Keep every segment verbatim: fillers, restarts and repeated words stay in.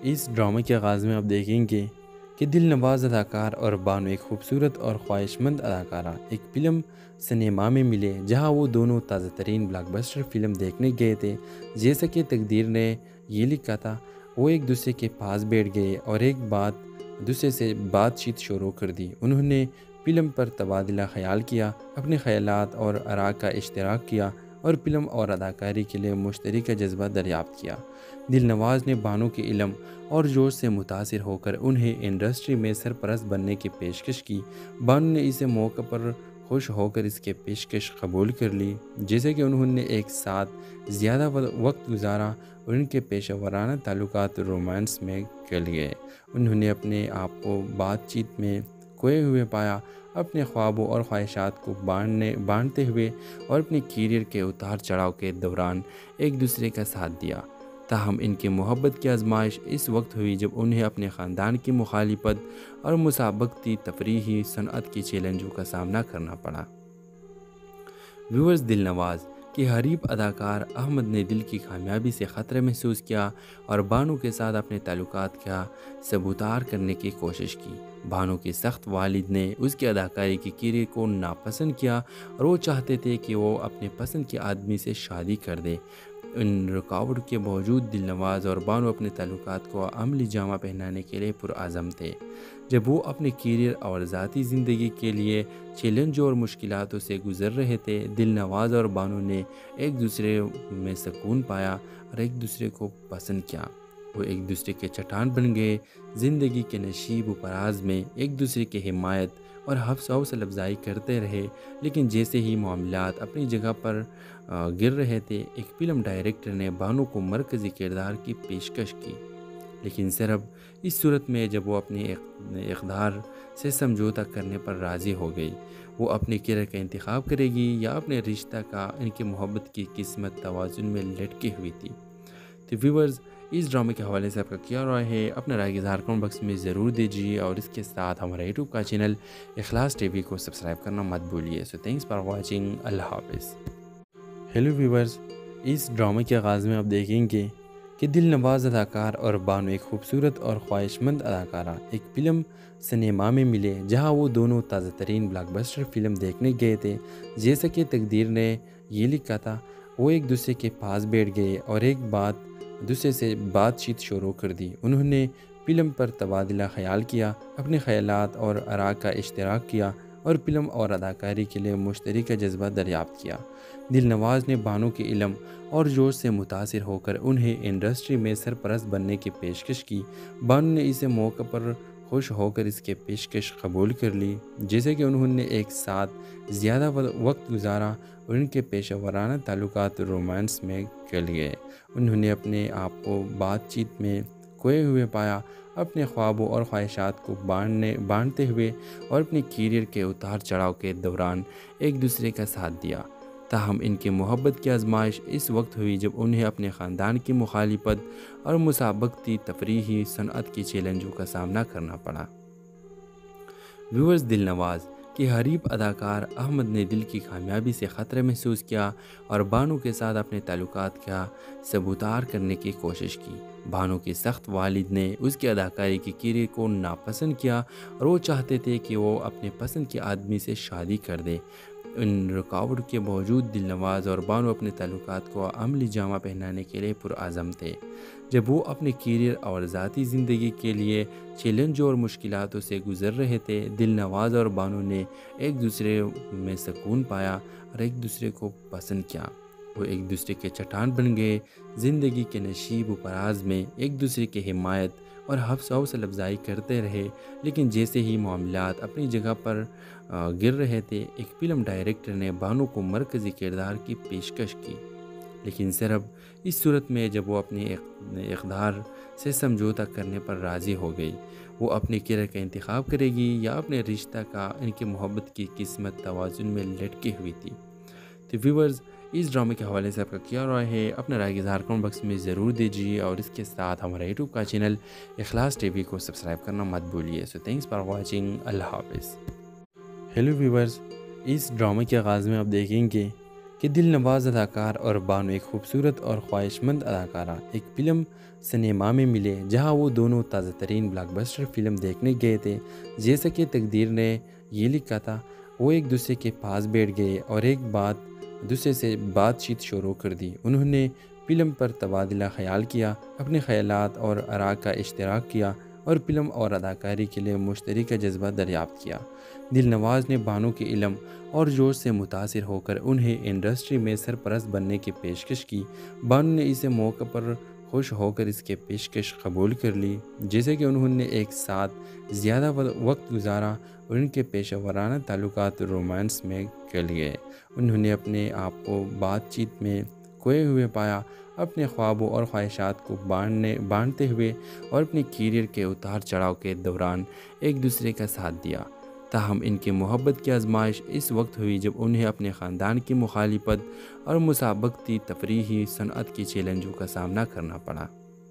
اس ڈرامے کے آغاز میں آپ دیکھیں گے کہ دل نواز اداکار اور بانو ایک خوبصورت اور خواہش مند اداکارہ ایک فلم سنیما میں ملے، جہاں وہ دونوں تازہ ترین بلاک بسٹر فلم دیکھنے گئے تھے۔ جیسا کہ تقدیر نے یہ لکھا تھا، وہ ایک دوسرے کے پاس بیٹھ گئے اور ایک بات دوسرے سے بات چیت شروع کر دی۔ انہوں نے فلم پر تبادلہ خیال کیا، اپنے خیالات اور آراء کا اشتراک کیا اور فلم اور اداکاری کے لیے مشترکہ جذبہ دریافت کیا۔ دل نواز نے بانو کے علم اور جوش سے متاثر ہو کر انہیں انڈسٹری میں سرپرست بننے کی پیشکش کی۔ بانو نے اسے موقع پر خوش ہو کر اس کی پیشکش قبول کر لی، جیسے کہ انہوں نے ایک ساتھ زیادہ وقت گزارا اور ان کے پیشہ ورانہ تعلقات رومانس میں گل گئے۔ انہوں نے اپنے آپ کو بات چیت میں کھوئے ہوئے پایا، اپنے خوابوں اور خواہشات کو بانٹنے بانٹتے ہوئے اور اپنے کیریئر کے اتار چڑھاؤ کے دوران ایک دوسرے کا ساتھ دیا۔ تاہم ان کی محبت کی آزمائش اس وقت ہوئی جب انہیں اپنے خاندان کی مخالفت اور مسابقتی تفریحی صنعت کی چیلنجوں کا سامنا کرنا پڑا۔ ویورز، دل نواز کے حریف اداکار احمد نے دل کی کامیابی سے خطرہ محسوس کیا اور بانو کے ساتھ اپنے تعلقات کا سبوتار کرنے کی کوشش کی۔ بانو کے سخت والد نے اس کی اداکاری کی کیریئر کو ناپسند کیا اور وہ چاہتے تھے کہ وہ اپنے پسند کے آدمی سے شادی کر دے۔ ان رکاوٹ کے باوجود دل نواز اور بانو اپنے تعلقات کو عملی جامہ پہنانے کے لیے پرعزم تھے۔ جب وہ اپنے کیریئر اور ذاتی زندگی کے لیے چیلنجوں اور مشکلاتوں سے گزر رہے تھے، دل نواز اور بانو نے ایک دوسرے میں سکون پایا اور ایک دوسرے کو پسند کیا۔ وہ ایک دوسرے کے چٹان بن گئے، زندگی کے نشیب و فراز میں ایک دوسرے کی حمایت اور حوصلہ افزائی کرتے رہے۔ لیکن جیسے ہی معاملات اپنی جگہ پر گر رہے تھے، ایک فلم ڈائریکٹر نے بانو کو مرکزی کردار کی پیشکش کی، لیکن صرف اس صورت میں جب وہ اپنے اقدار سے سمجھوتہ کرنے پر راضی ہو گئی۔ وہ اپنے کیریئر کا انتخاب کرے گی یا اپنے رشتہ کا؟ ان کی محبت کی قسمت توازن میں لٹکی ہوئی تھی۔ تو ویورز، اس ڈرامے کے حوالے سے آپ کا کیا رائے ہے؟ اپنا رائے اظہار کمنٹ باکس میں ضرور دیجیے اور اس کے ساتھ ہمارے یوٹیوب کا چینل اخلاص ٹی وی کو سبسکرائب کرنا مت بھولیے۔ سو تھینکس فار واچنگ، اللہ حافظ۔ ہیلو ویورز، اس ڈرامے کے آغاز میں آپ دیکھیں گے کہ دل نواز اداکار اور بانو ایک خوبصورت اور خواہش مند اداکارہ ایک فلم سنیما میں ملے، جہاں وہ دونوں تازہ ترین بلاک بسٹر فلم دیکھنے گئے تھے۔ جیسا کہ تقدیر نے یہ لکھا تھا، وہ ایک دوسرے کے پاس بیٹھ گئے اور ایک بات دوسرے سے بات چیت شروع کر دی۔ انہوں نے فلم پر تبادلہ خیال کیا، اپنے خیالات اور آراء کا اشتراک کیا اور فلم اور اداکاری کے لیے مشترکہ جذبہ دریافت کیا۔ دل نواز نے بانو کے علم اور جوش سے متاثر ہو کر انہیں انڈسٹری میں سرپرست بننے کی پیشکش کی۔ بانو نے اسے موقع پر خوش ہو کر اس کی پیشکش قبول کر لی، جیسے کہ انہوں نے ایک ساتھ زیادہ وقت گزارا اور ان کے پیشہ ورانہ تعلقات رومانس میں گل گئے۔ انہوں نے اپنے آپ کو بات چیت میں کھوئے ہوئے پایا، اپنے خوابوں اور خواہشات کو بانٹنے بانٹتے ہوئے اور اپنے کیریئر کے اتار چڑھاؤ کے دوران ایک دوسرے کا ساتھ دیا۔ تاہم ان کی محبت کی آزمائش اس وقت ہوئی جب انہیں اپنے خاندان کی مخالفت اور مسابقتی تفریحی صنعت کی چیلنجوں کا سامنا کرنا پڑا۔ ویورز، دل نواز کے حریف اداکار احمد نے دل کی کامیابی سے خطرہ محسوس کیا اور بانو کے ساتھ اپنے تعلقات کا سبوتار کرنے کی کوشش کی۔ بانو کے سخت والد نے اس کی اداکاری کی کیریئر کو ناپسند کیا اور وہ چاہتے تھے کہ وہ اپنے پسند کے آدمی سے شادی کر دے۔ ان رکاوٹ کے باوجود دل نواز اور بانو اپنے تعلقات کو عملی جامہ پہنانے کے لیے پرعزم تھے۔ جب وہ اپنے کیریئر اور ذاتی زندگی کے لیے چیلنجوں اور مشکلاتوں سے گزر رہے تھے، دل نواز اور بانو نے ایک دوسرے میں سکون پایا اور ایک دوسرے کو پسند کیا۔ وہ ایک دوسرے کے چٹان بن گئے، زندگی کے نشیب و فراز میں ایک دوسرے کی حمایت اور حوصلہ افزائی کرتے رہے۔ لیکن جیسے ہی معاملات اپنی جگہ پر گر رہے تھے، ایک فلم ڈائریکٹر نے بانو کو مرکزی کردار کی پیشکش کی، لیکن صرف اس صورت میں جب وہ اپنے اقدار سے سمجھوتہ کرنے پر راضی ہو گئی۔ وہ اپنے کیریئر کا انتخاب کرے گی یا اپنے رشتہ کا؟ ان کی محبت کی قسمت توازن میں لٹکی ہوئی تھی۔ تو ویورز، اس ڈرامے کے حوالے سے آپ کا کیا رائے ہے؟ اپنا رائے اظہار کمنٹ باکس میں ضرور دیجیے اور اس کے ساتھ ہمارے یوٹیوب کا چینل اخلاص ٹی وی کو سبسکرائب کرنا مت بھولیے۔ سو تھینکس فار واچنگ، اللہ حافظ۔ ہیلو ویورز، اس ڈرامے کے آغاز میں آپ دیکھیں گے کہ دل نواز اداکار اور بانو ایک خوبصورت اور خواہش مند اداکارہ ایک فلم سنیما میں ملے جہاں وہ دونوں تازہ ترین بلاک بسٹر فلم دیکھنے گئے تھے۔ جیسا کہ تقدیر نے یہ لکھا تھا، وہ ایک دوسرے کے پاس بیٹھ گئے اور ایک بات دوسرے سے بات چیت شروع کر دی۔ انہوں نے فلم پر تبادلہ خیال کیا، اپنے خیالات اور آراء کا اشتراک کیا اور فلم اور اداکاری کے لیے مشترکہ جذبہ دریافت کیا۔ دل نواز نے بانو کے علم اور جوش سے متاثر ہو کر انہیں انڈسٹری میں سرپرست بننے کی پیشکش کی۔ بانو نے اسے موقع پر خوش ہو کر اس کی پیشکش قبول کر لی۔ جیسے کہ انہوں نے ایک ساتھ زیادہ وقت گزارا اور ان کے پیشہ ورانہ تعلقات رومانس میں گل گئے۔ انہوں نے اپنے آپ کو بات چیت میں کھوئے ہوئے پایا، اپنے خوابوں اور خواہشات کو بانٹنے بانٹتے ہوئے اور اپنے کیریئر کے اتار چڑھاؤ کے دوران ایک دوسرے کا ساتھ دیا۔ تاہم ان کی محبت کی آزمائش اس وقت ہوئی جب انہیں اپنے خاندان کی مخالفت اور مسابقتی تفریحی صنعت کی چیلنجوں کا سامنا کرنا پڑا۔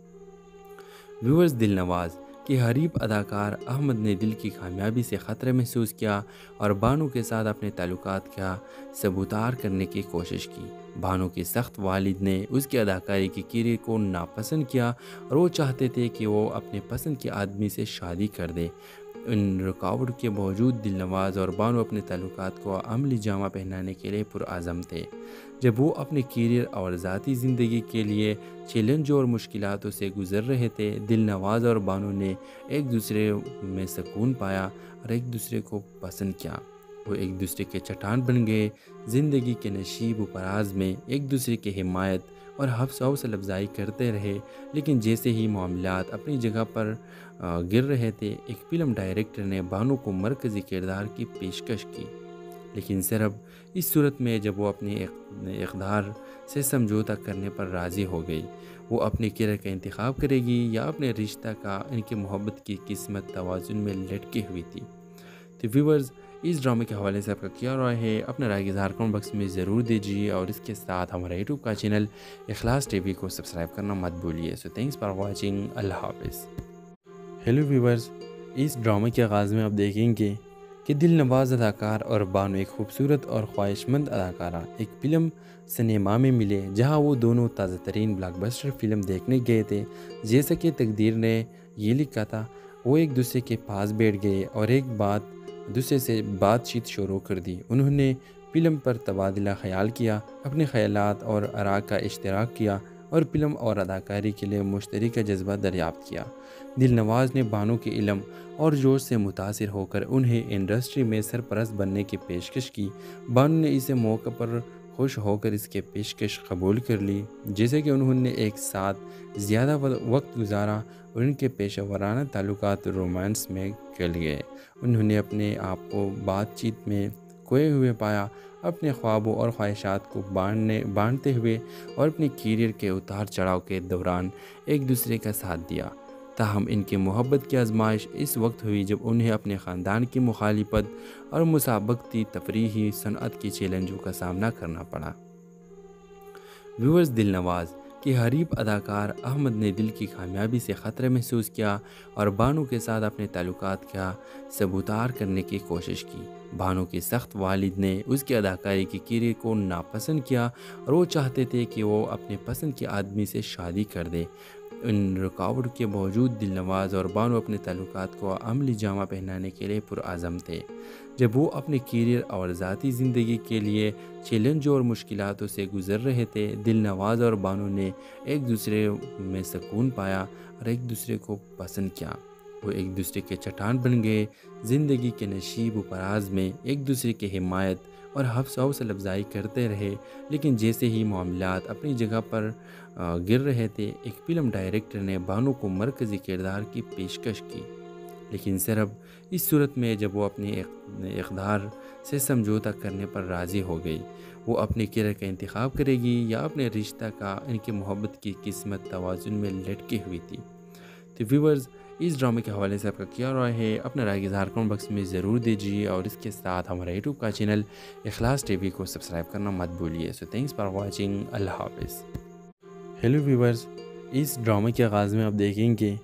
ویورز، دل نواز کے حریف اداکار احمد نے دل کی کامیابی سے خطرہ محسوس کیا اور بانو کے ساتھ اپنے تعلقات کا سبوتار کرنے کی کوشش کی۔ بانو کے سخت والد نے اس کی اداکاری کے کیریئر کو ناپسند کیا اور وہ چاہتے تھے کہ وہ اپنے پسند کے آدمی سے شادی کر دے۔ ان رکاوٹ کے باوجود دل نواز اور بانو اپنے تعلقات کو عملی جامہ پہنانے کے لیے پرعزم تھے۔ جب وہ اپنے کیریئر اور ذاتی زندگی کے لیے چیلنجوں اور مشکلاتوں سے گزر رہے تھے، دل نواز اور بانو نے ایک دوسرے میں سکون پایا اور ایک دوسرے کو پسند کیا۔ وہ ایک دوسرے کے چٹان بن گئے، زندگی کے نشیب و فراز میں ایک دوسرے کی حمایت اور حوصلہ افزائی کرتے رہے۔ لیکن جیسے ہی معاملات اپنی جگہ پر گر رہے تھے، ایک فلم ڈائریکٹر نے بانو کو مرکزی کردار کی پیشکش کی، لیکن صرف اس صورت میں جب وہ اپنے اقدار سے سمجھوتہ کرنے پر راضی ہو گئی۔ وہ اپنے کیریئر کا انتخاب کرے گی یا اپنے رشتہ کا؟ ان کی محبت کی قسمت توازن میں لٹکی ہوئی تھی۔ تو ویورز، اس ڈرامے کے حوالے سے آپ کا کیا رائے ہے؟ اپنا رائے کے اظہار کمنٹ باکس میں ضرور دیجیے اور اس کے ساتھ ہمارا یوٹیوب کا چینل اخلاص ٹی وی کو سبسکرائب کرنا مت بھولیے۔ سو تھینکس فار واچنگ، اللہ حافظ۔ ہیلو ویورز، اس ڈرامے کے آغاز میں آپ دیکھیں گے کہ دل نواز اداکار اور بانو ایک خوبصورت اور خواہش مند اداکارہ ایک فلم سنیما میں ملے جہاں وہ دونوں تازہ ترین بلاک بسٹر فلم دیکھنے گئے تھے۔ جیسا کہ تقدیر نے یہ لکھا تھا، وہ ایک دوسرے کے پاس بیٹھ گئے اور ایک بات دوسرے سے بات چیت شروع کر دی۔ انہوں نے فلم پر تبادلہ خیال کیا، اپنے خیالات اور آراء کا اشتراک کیا اور فلم اور اداکاری کے لیے مشترکہ جذبہ دریافت کیا۔ دل نواز نے بانو کے علم اور جوش سے متاثر ہو کر انہیں انڈسٹری میں سرپرست بننے کی پیشکش کی۔ بانو نے اسے موقع پر خوش ہو کر اس کی پیشکش قبول کر لی۔ جیسے کہ انہوں نے ایک ساتھ زیادہ وقت گزارا اور ان کے پیشہ ورانہ تعلقات رومانس میں گل گئے۔ انہوں نے اپنے آپ کو بات چیت میں کھوئے ہوئے پایا، اپنے خوابوں اور خواہشات کو بانٹنے بانٹتے ہوئے اور اپنے کیریئر کے اتار چڑھاؤ کے دوران ایک دوسرے کا ساتھ دیا۔ تاہم ان کی محبت کی آزمائش اس وقت ہوئی جب انہیں اپنے خاندان کی مخالفت اور مسابقتی تفریحی صنعت کی چیلنجوں کا سامنا کرنا پڑا۔ ویورز، دل نواز کے حریف اداکار احمد نے دل کی کامیابی سے خطرہ محسوس کیا اور بانو کے ساتھ اپنے تعلقات کا سبوتار کرنے کی کوشش کی۔ بانو کے سخت والد نے اس کی اداکاری کے کیریئر کو ناپسند کیا اور وہ چاہتے تھے کہ وہ اپنے پسند کے آدمی سے شادی کر دے۔ ان رکاوٹ کے باوجود دل نواز اور بانو اپنے تعلقات کو عملی جامہ پہنانے کے لیے پرعزم تھے۔ جب وہ اپنے کیریئر اور ذاتی زندگی کے لیے چیلنجوں اور مشکلاتوں سے گزر رہے تھے، دل نواز اور بانو نے ایک دوسرے میں سکون پایا اور ایک دوسرے کو پسند کیا۔ وہ ایک دوسرے کے چٹان بن گئے، زندگی کے نشیب و فراز میں ایک دوسرے کی حمایت اور حوصلہ افزائی کرتے رہے۔ لیکن جیسے ہی معاملات اپنی جگہ پر گر رہے تھے، ایک فلم ڈائریکٹر نے بانو کو مرکزی کردار کی پیشکش کی، لیکن صرف اس صورت میں جب وہ اپنے اقدار سے سمجھوتہ کرنے پر راضی ہو گئی۔ وہ اپنے کیریئر کا انتخاب کرے گی یا اپنے رشتہ کا؟ ان کی محبت کی قسمت توازن میں لٹکی ہوئی تھی۔ تو ویورز، اس ڈرامے کے حوالے سے آپ کا کیا رائے ہے؟ اپنا رائے کے اظہار کمنٹ باکس میں ضرور دیجیے اور اس کے ساتھ ہمارا یوٹیوب کا چینل اخلاص ٹی وی کو سبسکرائب کرنا مت بھولیے۔ سو تھینکس فار واچنگ، اللہ حافظ۔ ہیلو ویورز، اس ڈرامے کے آغاز میں آپ دیکھیں گے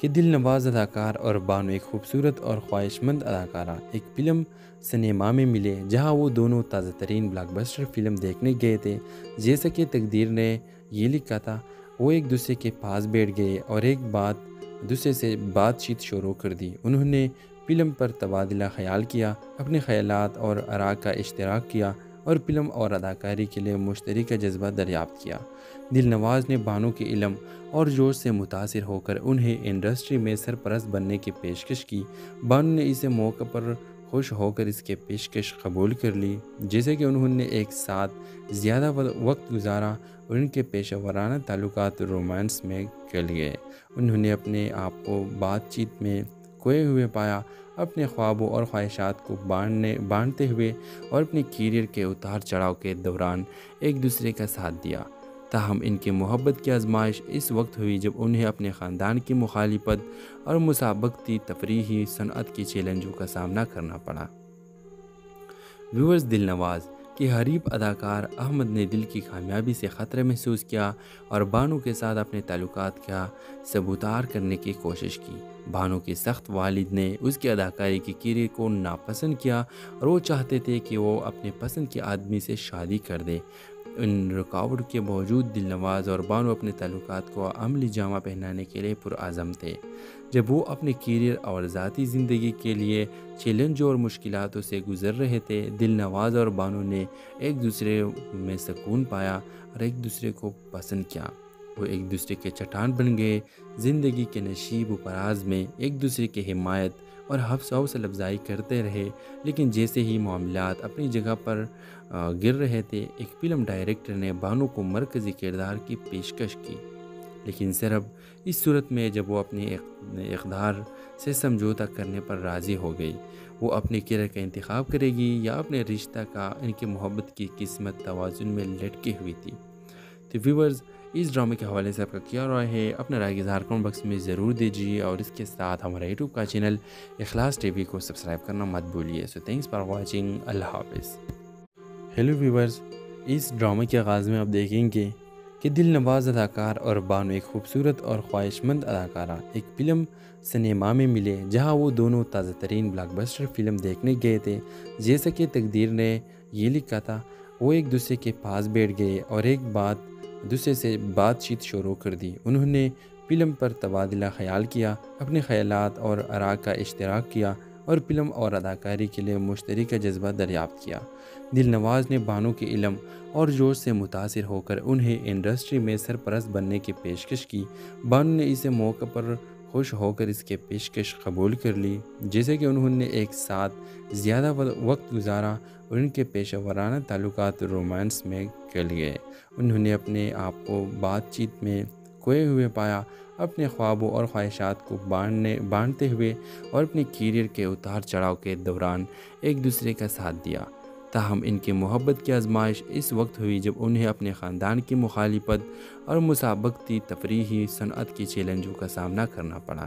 کہ دل نواز اداکار اور بانو ایک خوبصورت اور خواہش مند اداکارہ ایک فلم سنیما میں ملے جہاں وہ دونوں تازہ ترین بلاک بسٹر فلم دیکھنے گئے تھے۔ جیسا کہ تقدیر نے یہ لکھا تھا، وہ ایک دوسرے کے پاس بیٹھ گئے اور ایک بات دوسرے سے بات چیت شروع کر دی۔ انہوں نے فلم پر تبادلہ خیال کیا، اپنے خیالات اور آراء کا اشتراک کیا اور فلم اور اداکاری کے لیے مشترکہ جذبہ دریافت کیا۔ دل نواز نے بانو کے علم اور جوش سے متاثر ہو کر انہیں انڈسٹری میں سرپرست بننے کی پیشکش کی۔ بانو نے اسے موقع پر خوش ہو کر اس کی پیشکش قبول کر لی، جیسے کہ انہوں نے ایک ساتھ زیادہ وقت گزارا اور ان کے پیشہ ورانہ تعلقات رومانس میں گل گئے۔ انہوں نے اپنے آپ کو بات چیت میں کھوئے ہوئے پایا، اپنے خوابوں اور خواہشات کو بانٹنے بانٹتے ہوئے اور اپنے کیریئر کے اتار چڑھاؤ کے دوران ایک دوسرے کا ساتھ دیا۔ تاہم ان کی محبت کی آزمائش اس وقت ہوئی جب انہیں اپنے خاندان کی مخالفت اور مسابقتی تفریحی صنعت کی چیلنجوں کا سامنا کرنا پڑا۔ ویورز، دل نواز کے حریف اداکار احمد نے دل کی کامیابی سے خطرہ محسوس کیا اور بانو کے ساتھ اپنے تعلقات کا سبوتار کرنے کی کوشش کی۔ بانو کے سخت والد نے اس کی اداکاری کی کیریئر کو ناپسند کیا اور وہ چاہتے تھے کہ وہ اپنے پسند کے آدمی سے شادی کر دے۔ ان رکاوٹ کے باوجود دل نواز اور بانو اپنے تعلقات کو عملی جامہ پہنانے کے لیے پرعزم تھے۔ جب وہ اپنے کیریئر اور ذاتی زندگی کے لیے چیلنجوں اور مشکلاتوں سے گزر رہے تھے، دل نواز اور بانو نے ایک دوسرے میں سکون پایا اور ایک دوسرے کو پسند کیا۔ وہ ایک دوسرے کے چٹان بن گئے، زندگی کے نشیب و فراز میں ایک دوسرے کی حمایت اور حوصلہ افزائی کرتے رہے۔ لیکن جیسے ہی معاملات اپنی جگہ پر گر رہے تھے، ایک فلم ڈائریکٹر نے بانو کو مرکزی کردار کی پیشکش کی، لیکن صرف اس صورت میں جب وہ اپنے اقدار سے سمجھوتہ کرنے پر راضی ہو گئی۔ وہ اپنے کیریئر کا انتخاب کرے گی یا اپنے رشتہ کا؟ ان کی محبت کی قسمت توازن میں لٹکی ہوئی تھی۔ تو ویورز، اس ڈرامے کے حوالے سے آپ کا کیا رائے ہے؟ اپنا رائے اظہار کمنٹ باکس میں ضرور دیجیے اور اس کے ساتھ ہمارا یوٹیوب کا چینل اخلاص ٹی وی کو سبسکرائب کرنا مت بھولیے۔ سو تھینکس فار واچنگ، اللہ حافظ۔ ہیلو ویورز، اس ڈرامے کے آغاز میں آپ دیکھیں گے کہ دل نواز اداکار اور بانو ایک خوبصورت اور خواہش مند اداکارہ ایک فلم سنیما میں ملے جہاں وہ دونوں تازہ ترین بلاک بسٹر فلم دیکھنے گئے تھے۔ جیسا کہ تقدیر نے یہ لکھا تھا، وہ ایک دوسرے کے پاس بیٹھ گئے اور ایک بات دوسرے سے بات چیت شروع کر دی۔ انہوں نے فلم پر تبادلہ خیال کیا، اپنے خیالات اور آراء کا اشتراک کیا اور فلم اور اداکاری کے لیے مشترکہ جذبہ دریافت کیا۔ دل نواز نے بانو کے علم اور جوش سے متاثر ہو کر انہیں انڈسٹری میں سرپرست بننے کی پیشکش کی۔ بانو نے اسے موقع پر خوش ہو کر اس کی پیشکش قبول کر لی، جیسے کہ انہوں نے ایک ساتھ زیادہ وقت گزارا اور ان کے پیشہ ورانہ تعلقات رومانس میں گل گئے۔ انہوں نے اپنے آپ کو بات چیت میں کھوئے ہوئے پایا، اپنے خوابوں اور خواہشات کو بانٹنے بانٹتے ہوئے اور اپنے کیریئر کے اتار چڑھاؤ کے دوران ایک دوسرے کا ساتھ دیا۔ تاہم ان کی محبت کی آزمائش اس وقت ہوئی جب انہیں اپنے خاندان کی مخالفت اور مسابقتی تفریحی صنعت کی چیلنجوں کا سامنا کرنا پڑا۔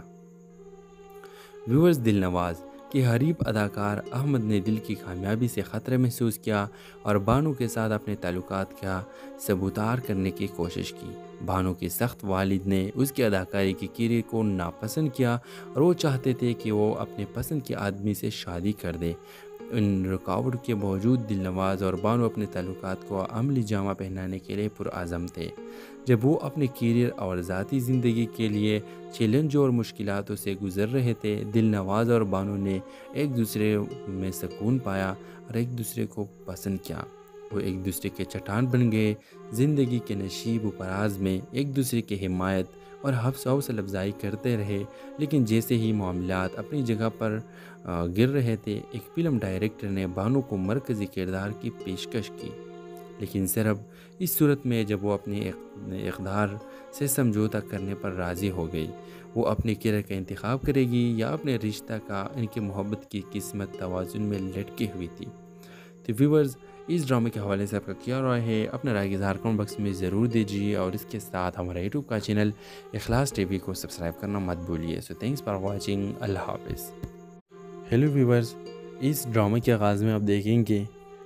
ویورز، دل نواز کے حریف اداکار احمد نے دل کی کامیابی سے خطرہ محسوس کیا اور بانو کے ساتھ اپنے تعلقات کا سبوتار کرنے کی کوشش کی۔ بانو کے سخت والد نے اس کی اداکاری کی کیریئر کو ناپسند کیا اور وہ چاہتے تھے کہ وہ اپنے پسند کے آدمی سے شادی کر دے۔ ان رکاوٹ کے باوجود دل نواز اور بانو اپنے تعلقات کو عملی جامہ پہنانے کے لیے پرعزم تھے۔ جب وہ اپنے کیریئر اور ذاتی زندگی کے لیے چیلنجوں اور مشکلاتوں سے گزر رہے تھے، دل نواز اور بانو نے ایک دوسرے میں سکون پایا اور ایک دوسرے کو پسند کیا۔ وہ ایک دوسرے کے چٹان بن گئے، زندگی کے نشیب و فراز میں ایک دوسرے کی حمایت اور حوصلہ افزائی کرتے رہے۔ لیکن جیسے ہی معاملات اپنی جگہ پر گر رہے تھے، ایک فلم ڈائریکٹر نے بانو کو مرکزی کردار کی پیشکش کی، لیکن صرف اس صورت میں جب وہ اپنے اقدار سے سمجھوتہ کرنے پر راضی ہو گئی۔ وہ اپنے کیریئر کا انتخاب کرے گی یا اپنے رشتہ کا؟ ان کی محبت کی قسمت توازن میں لٹکی ہوئی تھی۔ تو ویورز، اس ڈرامے کے حوالے سے آپ کا کیا رائے ہے؟ اپنا رائے اظہار کمنٹ باکس میں ضرور دیجیے اور اس کے ساتھ ہمارا یوٹیوب کا چینل اخلاص ٹی وی کو سبسکرائب کرنا مت بھولیے۔ سو تھینکس فار واچنگ، اللہ حافظ۔ ہیلو ویورز، اس ڈرامے کے آغاز میں آپ دیکھیں گے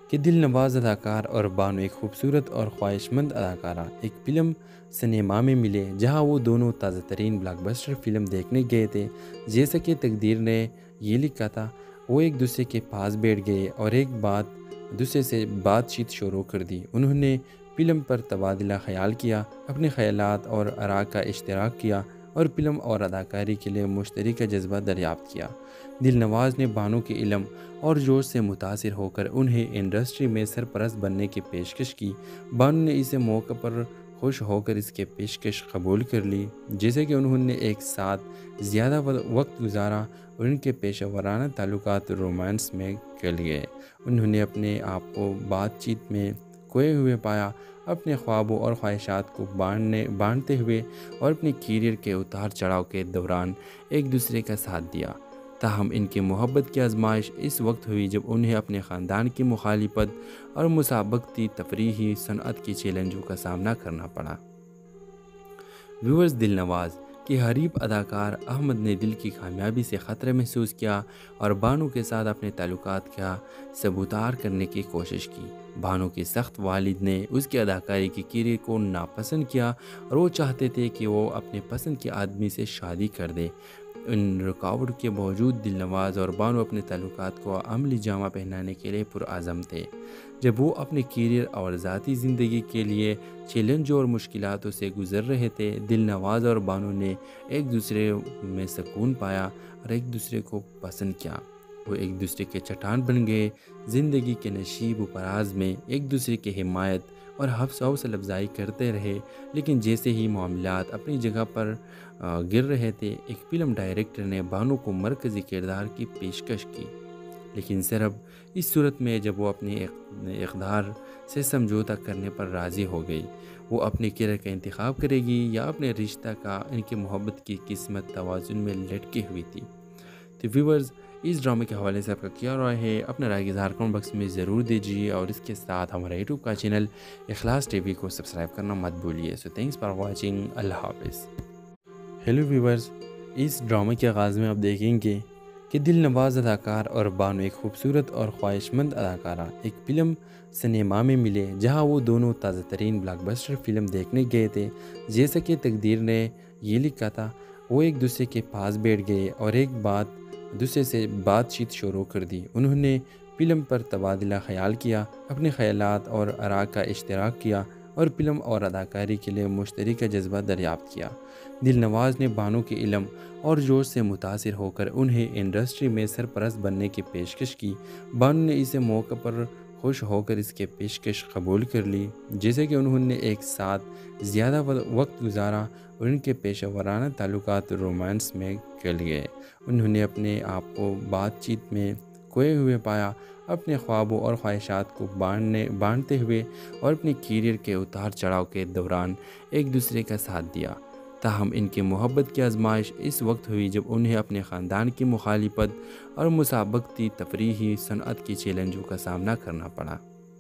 کہ دل نواز اداکار اور بانو ایک خوبصورت اور خواہش مند اداکارہ ایک فلم سنیما میں ملے جہاں وہ دونوں تازہ ترین بلاک بسٹر فلم دیکھنے گئے تھے۔ جیسا کہ تقدیر نے یہ لکھا تھا، وہ ایک دوسرے کے پاس بیٹھ گئے اور ایک بات دوسرے سے بات چیت شروع کر دی۔ انہوں نے فلم پر تبادلہ خیال کیا، اپنے خیالات اور آراء کا اشتراک کیا اور فلم اور اداکاری کے لیے مشترکہ جذبہ دریافت کیا۔ دل نواز نے بانو کے علم اور جوش سے متاثر ہو کر انہیں انڈسٹری میں سرپرست بننے کی پیشکش کی۔ بانو نے اسے موقع پر خوش ہو کر اس کی پیشکش قبول کر لی، جیسے کہ انہوں نے ایک ساتھ زیادہ وقت گزارا اور ان کے پیشہ ورانہ تعلقات رومانس میں گل گئے۔ انہوں نے اپنے آپ کو بات چیت میں کھوئے ہوئے پایا، اپنے خوابوں اور خواہشات کو بانٹنے بانٹتے ہوئے اور اپنے کیریئر کے اتار چڑھاؤ کے دوران ایک دوسرے کا ساتھ دیا۔ تاہم ان کی محبت کی آزمائش اس وقت ہوئی جب انہیں اپنے خاندان کی مخالفت اور مسابقتی تفریحی صنعت کی چیلنجوں کا سامنا کرنا پڑا۔ ویورز، دل نواز کے حریف اداکار احمد نے دل کی کامیابی سے خطرہ محسوس کیا اور بانو کے ساتھ اپنے تعلقات کا سبوتار کرنے کی کوشش کی۔ بانو کے سخت والد نے اس کی اداکاری کے کیریئر کو ناپسند کیا اور وہ چاہتے تھے کہ وہ اپنے پسند کے آدمی سے شادی کر دے۔ ان رکاوٹ کے باوجود دل نواز اور بانو اپنے تعلقات کو عملی جامہ پہنانے کے لیے پرعزم تھے۔ جب وہ اپنے کیریئر اور ذاتی زندگی کے لیے چیلنجوں اور مشکلاتوں سے گزر رہے تھے، دل نواز اور بانو نے ایک دوسرے میں سکون پایا اور ایک دوسرے کو پسند کیا۔ وہ ایک دوسرے کے چٹان بن گئے، زندگی کے نشیب و فراز میں ایک دوسرے کی حمایت اور حوصلہ افزائی کرتے رہے۔ لیکن جیسے ہی معاملات اپنی جگہ پر گر رہے تھے، ایک فلم ڈائریکٹر نے بانو کو مرکزی کردار کی پیشکش کی، لیکن صرف اس صورت میں جب وہ اپنے اقدار سے سمجھوتہ کرنے پر راضی ہو گئی۔ وہ اپنے کیریئر کا انتخاب کرے گی یا اپنے رشتہ کا؟ ان کی محبت کی قسمت توازن میں لٹکی ہوئی تھی۔ تو ویورز، اس ڈرامے کے حوالے سے آپ کا کیا رائے ہے؟ اپنا رائے کی اظہار کمنٹ باکس میں ضرور دیجیے اور اس کے ساتھ ہمارا یوٹیوب کا چینل اخلاص ٹی وی کو سبسکرائب کرنا مت بھولیے۔ سو تھینکس فار واچنگ، اللہ حافظ۔ ہیلو ویورز، اس ڈرامے کے آغاز میں آپ دیکھیں گے کہ دل نواز اداکار اور بانو ایک خوبصورت اور خواہش مند اداکارہ ایک فلم سنیما میں ملے جہاں وہ دونوں تازہ ترین بلاک بسٹر فلم دیکھنے گئے تھے۔ جیسا کہ تقدیر نے یہ لکھا تھا، وہ ایک دوسرے کے پاس بیٹھ گئے اور ایک بات دوسرے سے بات چیت شروع کر دی۔ انہوں نے فلم پر تبادلہ خیال کیا، اپنے خیالات اور آراء کا اشتراک کیا اور فلم اور اداکاری کے لیے مشترکہ جذبہ دریافت کیا۔ دل نواز نے بانو کے علم اور جوش سے متاثر ہو کر انہیں انڈسٹری میں سرپرست بننے کی پیشکش کی۔ بانو نے اسے موقع پر خوش ہو کر اس کی پیشکش قبول کر لی، جیسے کہ انہوں نے ایک ساتھ زیادہ وقت گزارا اور ان کے پیشہ ورانہ تعلقات رومانس میں گل گئے۔ انہوں نے اپنے آپ کو بات چیت میں کھوئے ہوئے پایا، اپنے خوابوں اور خواہشات کو بانٹنے بانٹتے ہوئے اور اپنے کیریئر کے اتار چڑھاؤ کے دوران ایک دوسرے کا ساتھ دیا۔ تاہم ان کی محبت کی آزمائش اس وقت ہوئی جب انہیں اپنے خاندان کی مخالفت اور مسابقتی تفریحی صنعت کی چیلنجوں کا سامنا کرنا پڑا۔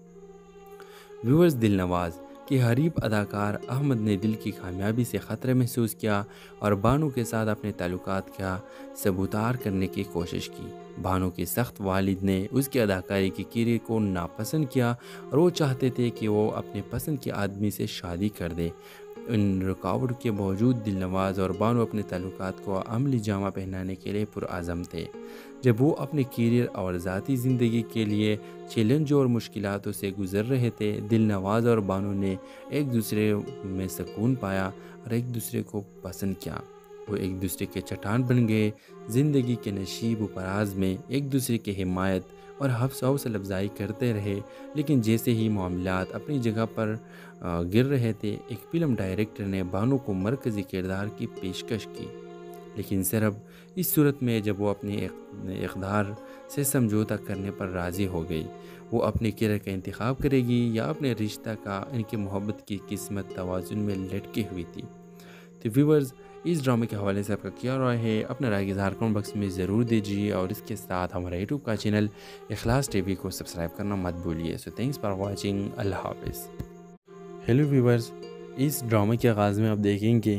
ویورز، دل نواز کے حریف اداکار احمد نے دل کی کامیابی سے خطرہ محسوس کیا اور بانو کے ساتھ اپنے تعلقات کا سبوتار کرنے کی کوشش کی۔ بانو کے سخت والد نے اس کی اداکاری کے کیریئر کو ناپسند کیا اور وہ چاہتے تھے کہ وہ اپنے پسند کے آدمی سے شادی کر دے۔ ان رکاوٹ کے باوجود دل نواز اور بانو اپنے تعلقات کو عملی جامہ پہنانے کے لیے پرعزم تھے۔ جب وہ اپنے کیریئر اور ذاتی زندگی کے لیے چیلنجوں اور مشکلاتوں سے گزر رہے تھے، دل نواز اور بانو نے ایک دوسرے میں سکون پایا اور ایک دوسرے کو پسند کیا۔ وہ ایک دوسرے کے چٹان بن گئے، زندگی کے نشیب و فراز میں ایک دوسرے کی حمایت اور حوصلہ افزائی کرتے رہے۔ لیکن جیسے ہی معاملات اپنی جگہ پر گر رہے تھے، ایک فلم ڈائریکٹر نے بانو کو مرکزی کردار کی پیشکش کی، لیکن صرف اس صورت میں جب وہ اپنے اقدار سے سمجھوتہ کرنے پر راضی ہو گئی۔ وہ اپنے کیریئر کا انتخاب کرے گی یا اپنے رشتہ کا؟ ان کی محبت کی قسمت توازن میں لٹکی ہوئی تھی۔ تو ویورز، اس ڈرامے کے حوالے سے آپ کا کیا رائے ہے؟ اپنا رائے کی اظہار کمنٹ باکس میں ضرور دیجیے اور اس کے ساتھ ہمارا یوٹیوب کا چینل اخلاص ٹی وی کو سبسکرائب کرنا مت بھولیے۔ سو تھینکس فار واچنگ، اللہ حافظ۔ ہیلو ویورز، اس ڈرامے کے آغاز میں آپ دیکھیں گے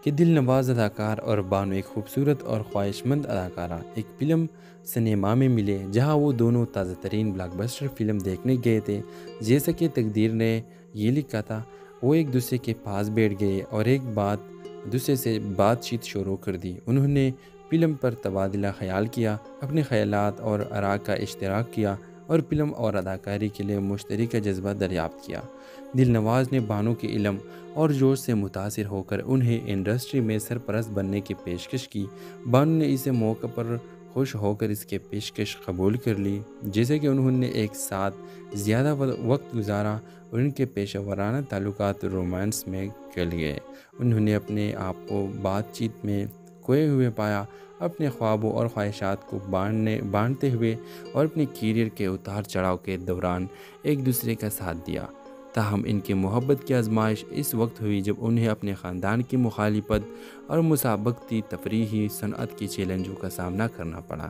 کہ دل نواز اداکار اور بانو ایک خوبصورت اور خواہش مند اداکارہ ایک فلم سنیما میں ملے جہاں وہ دونوں تازہ ترین بلاک بسٹر فلم دیکھنے گئے تھے۔ جیسا کہ تقدیر نے یہ لکھا تھا، وہ ایک دوسرے کے پاس بیٹھ گئے اور ایک بات دوسرے سے بات چیت شروع کر دی۔ انہوں نے فلم پر تبادلہ خیال کیا، اپنے خیالات اور آراء کا اشتراک کیا اور فلم اور اداکاری کے لیے مشترکہ جذبہ دریافت کیا۔ دل نواز نے بانو کے علم اور جوش سے متاثر ہو کر انہیں انڈسٹری میں سرپرست بننے کی پیشکش کی۔ بانو نے اسے موقع پر خوش ہو کر اس کی پیشکش قبول کر لی، جیسے کہ انہوں نے ایک ساتھ زیادہ وقت گزارا اور ان کے پیشہ ورانہ تعلقات رومانس میں کھل گئے۔ انہوں نے اپنے آپ کو بات چیت میں کھوئے ہوئے پایا، اپنے خوابوں اور خواہشات کو بانٹنے بانٹتے ہوئے اور اپنے کیریئر کے اتار چڑھاؤ کے دوران ایک دوسرے کا ساتھ دیا۔ تاہم ان کی محبت کی آزمائش اس وقت ہوئی جب انہیں اپنے خاندان کی مخالفت اور مسابقتی تفریحی صنعت کی چیلنجوں کا سامنا کرنا پڑا۔